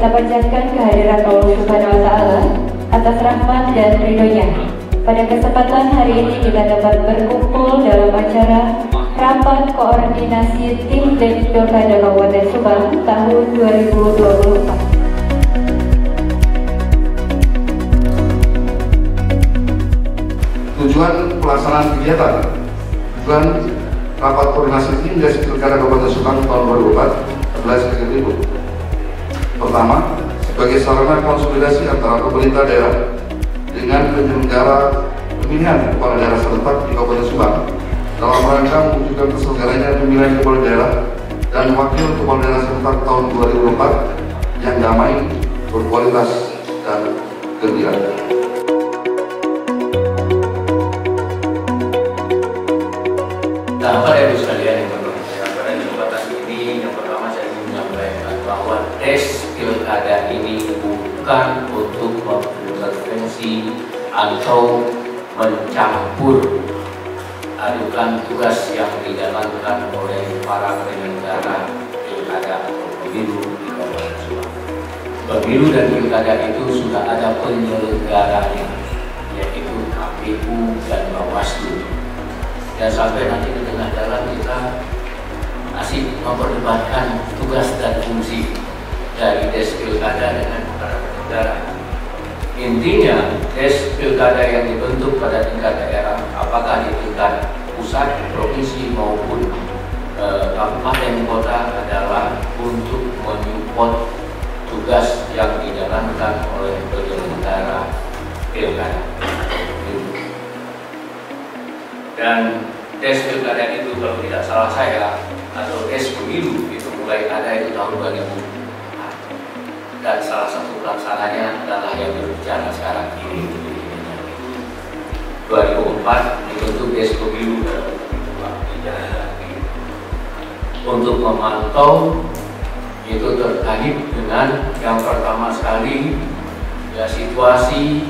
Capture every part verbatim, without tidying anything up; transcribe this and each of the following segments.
kita panjatkan kehadiran Allah Subhanahu wa Ta'ala atas rahmat dan ridhonya. Pada kesempatan hari ini kita dapat berkumpul dalam acara Rapat Koordinasi Tim Dep Pilkada Kabupaten Subang tahun dua ribu dua puluh empat. Tujuan pelaksanaan kegiatan Tujuan Rapat Koordinasi Tim Dep Pilkada Kabupaten Subang tahun dua ribu empat adalah sebagai berikut. Pertama, sebagai sarana konsolidasi antara pemerintah daerah dengan penyelenggara pemilihan kepala daerah serentak di Kabupaten Subang dalam rangka mewujudkan terselenggaranya pemilihan kepala daerah dan wakil kepala daerah serentak tahun dua ribu empat yang damai, berkualitas, dan gembira. Nah, Bapak Ibu sekalian yang berbahagia, pada kesempatan ini yang pertama saya ingin menyampaikan bahwa tes pilkada ini bukan untuk mengintervensi atau mencampur adukan tugas yang dijalankan oleh para penyelenggara pilkada atau pemilu di Kabupaten Subang. Pemilu dan pilkada itu sudah ada penyelenggaranya, yaitu K P U dan Bawaslu. Dan sampai nanti di tengah jalan kita masih memperdebatkan tugas dan fungsi dari tes pilkada dengan para penyelenggara. Intinya, tes pilkada yang dibentuk pada tingkat daerah, apakah di tingkat pusat, provinsi maupun e, kabupaten kota, adalah untuk menyupport tugas yang dijalankan oleh penyelenggara pilkada. Dan tes pilkada itu kalau tidak salah saya, atau tes pemilu itu mulai ada itu tahun dua ribu. Dan salah satu pelaksananya adalah yang berbicara sekarang ini. dua ribu empat dibentuk tes pemilu untuk memantau itu terkait dengan yang pertama sekali ya situasi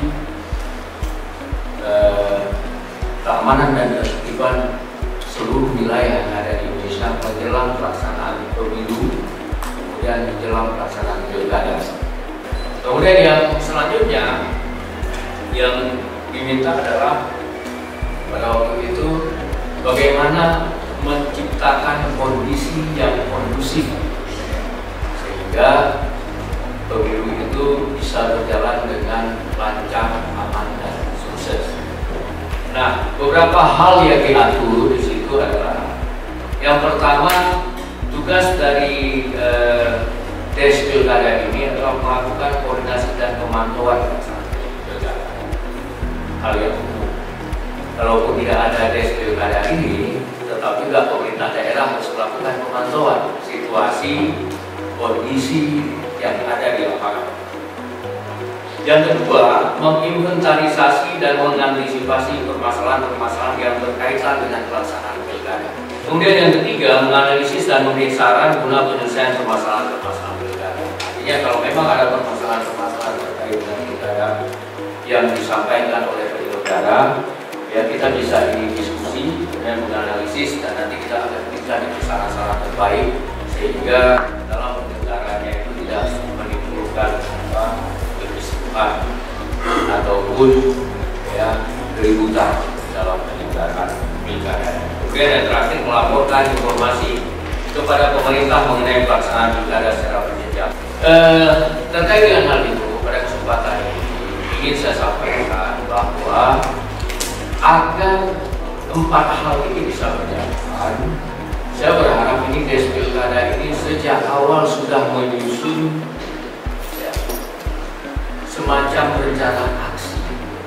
eh, keamanan dan ketertiban seluruh wilayah yang ada di Indonesia menjelang pelaksanaan pemilu, kemudian menjelang pelaksanaan pilkada. Kemudian yang selanjutnya yang diminta adalah pada waktu itu bagaimana menciptakan kondisi yang kondusif sehingga pemilu itu bisa berjalan dengan lancar, aman, dan sukses. Nah, beberapa hal yang diatur di situ adalah yang pertama, tugas dari eh, tes pilkada ini adalah melakukan koordinasi dan pemantauan pelaksanaan pilkada. Hal yang umum. Kalaupun tidak ada tes pilkada ini, tetap juga pemerintah daerah harus melakukan pemantauan situasi, kondisi yang ada di lapangan. Yang kedua, menginventarisasi dan mengantisipasi permasalahan-permasalahan yang berkaitan dengan pelaksanaan pilkada. Kemudian yang ketiga, menganalisis dan memberi saran guna penyelesaian permasalahan-permasalahan pilkada. Artinya kalau memang ada permasalahan-permasalahan terkait dengan pilkada yang disampaikan oleh penyelenggara, ya kita bisa didiskusi dan menganalisis dan nanti kita akan berikan itu saran-saran terbaik sehingga dalam penyelenggaranya itu tidak menimbulkan apa ataupun ya keributan dalam penyelenggaraan pilkada. Kemudian yang terakhir, melaporkan informasi kepada pemerintah mengenai pelaksanaan pilkada secara berjenjang. Eh, terkait dengan hal itu, pada kesempatan ini ingin saya sampaikan bahwa agar empat hal ini bisa berjalan, saya berharap ini tes pilkada ini sejak awal sudah menyusun semacam rencana aksi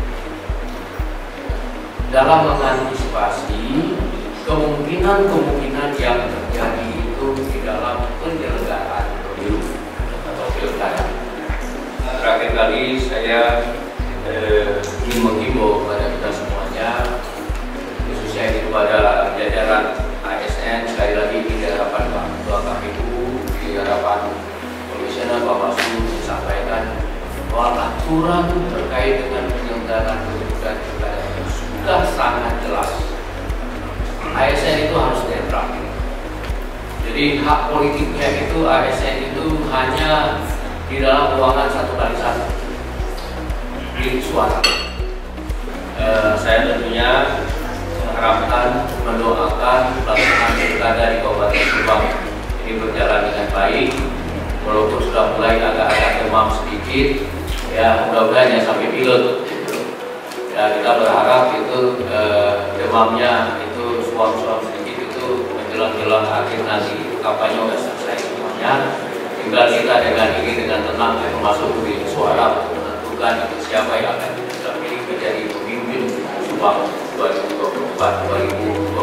dalam mengantisipasi kemungkinan-kemungkinan yang terjadi itu di dalam penyelenggaraan pemilu atau pilkada. Terakhir kali saya eh, ingin menghimbau kepada kita semuanya, khususnya kepada jajaran A S N, sekali lagi di hadapan Pak Ketua K P U, di hadapan Komisioner Bawaslu disampaikan bahwa aturan terkait dengan penyelenggaraan pemilu dan pilkada itu sudah sangat jelas. A S N itu harus netral. Jadi hak politiknya itu A S N itu hanya di dalam ruangan satu kali satu di suara. Uh, saya tentunya mengharapkan, mendoakan pelaksanaan pilkada di Kabupaten Subang ini berjalan dengan baik, walaupun sudah mulai agak-agak demam sedikit, ya mudah-mudahan ya sampai pilot. Ya kita berharap itu uh, demamnya itu suam-suam sedikit itu menjelang-jelang akhir nanti kampanye sudah selesai semuanya. Tinggal kita dengan ini dengan tenang ya, masuk di suara untuk menentukan siapa yang akan kita pilih menjadi pemimpin Subang dua ribu dua puluh empat dua ribu dua puluh sembilan.